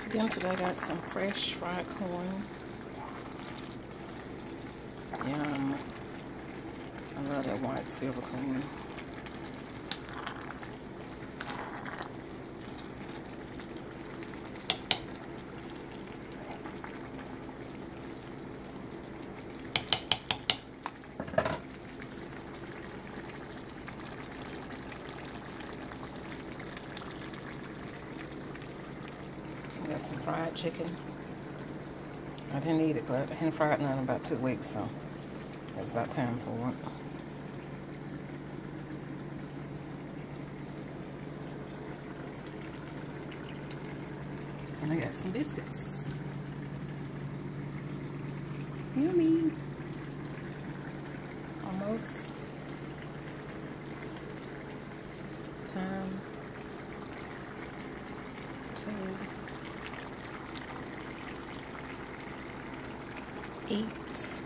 Then today I got some fresh fried corn. Yum. I love that white silver corn. Got some fried chicken. I didn't eat it, but I hadn't fried none in about 2 weeks, so it's about time for it. And I got some biscuits. Yummy. Almost time to eat.